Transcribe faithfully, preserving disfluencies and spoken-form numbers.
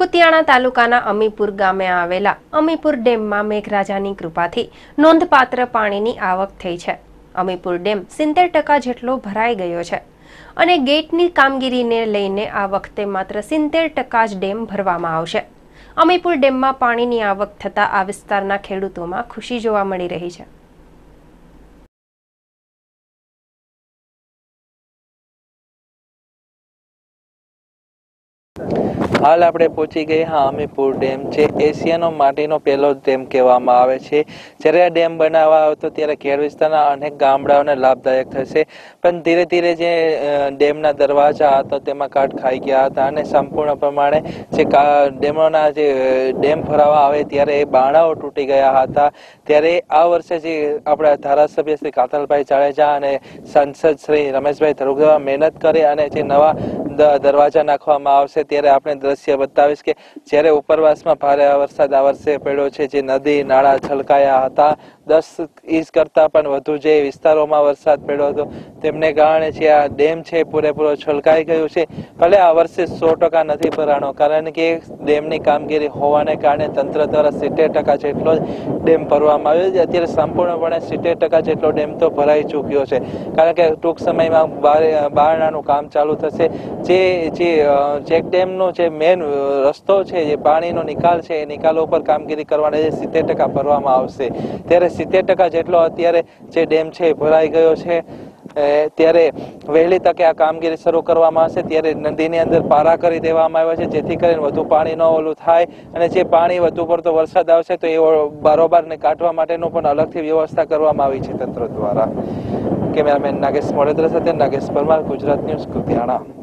કુતિયાણા તાલુકાના અમીપુર ગામે આવેલા અમીપુર ડેમમાં મેઘરાજાની કૃપાથી નોંધપાત્ર પાણીની આવક થઈ છે। અમીપુર ડેમ સિત્તેર ટકા જેટલો ભરાઈ ગયો છે અને ગેટની કામગીરીને લઈને આ વખતે માત્ર સિત્તેર ટકા જ ડેમ ભરવામાં આવશે। અમીપુર ડેમમાં પાણીની આવક થતાં આ વિસ્તારના ખેડૂતોમાં ખુશી જોવા મળી રહી છે। हाल आपणे पहुंची गए हाँ अमीपुर डेम है। एशियानो माटीनो पहलो डेम कहेवामां आवे छे। ज्यारे आ डेम बनाववा आवतो त्यारे खेड़ विस्तारना अनेक गामडाओने लाभदायक थशे, पण धीरे धीरे जे डेमना दरवाजा हता तेमां काट खाई गया हता अने संपूर्ण प्रमाणे जे डेमोना जे डेम भरावा आवे त्यारे बाणाओ तूटी गया हता। त्यारे आ वर्षे जे आपणा धारासभ्य श्री कातलभाई जाडेजा अने सांसद श्री रमेशभाई धरुगवा मेहनत करे अने जे नवा दरवाजा नाखवामां आवशे त्यारे आपणे दृश्य बतावीश के ज्यारे उपरवासमां भारे वरसाद आ वर्षे पड्यो छे, जे नदी नाळा छलकाया हता। दस इंच करता पण वधु जे विस्तारोमां वरसाद पड्यो हतो तेमने कारणे जे आ डेम छे पूरेपूरो छलकाई गयो छे। भले आ वर्षे सौ टका नथी भराणो, कारण के डेमनी कामगीरी होवाने कारणे तंत्र द्वारा सित्तेर टका जेटलो डेम भरवामां आव्यो छे। अत्यारे संपूर्णपणे सित्तेर टका जेटलो डेम तो भराई चूक्यो छे, कारण के टूंक समयमां बारणानुं काम चालू थशे। जे जे चेक डेमनो जे मेन रस्तो छे, जे पाણીનો નિકાલ છે એ નિકાલો ઉપર કામગીરી કરવાને જે સિત્તેર ટકા ભરવામાં આવશે, ત્યારે સિત્તેર ટકા જેટલો અત્યારે જે ડેમ છે ભરાઈ ગયો છે। ત્યારે વહેલી તકે આ કામગીરી શરૂ કરવામાં આવશે। ત્યારે નદીની અંદર પારા કરી દેવામાં આવ્યા છે, જેથી કરીને વધુ પાણી ન ઓલું થાય અને જે પાણી વધુ પડતો વરસાદ આવશે તો એ બારોબારને કાઢવા માટેનું પણ અલગથી વ્યવસ્થા કરવામાં આવી છે તંત્ર દ્વારા। કેમેરામેન નાગેશ મોડેદ્રા સાથે નાગેશ પરમાર, ગુજરાત ન્યૂઝ, કુતિયાણા।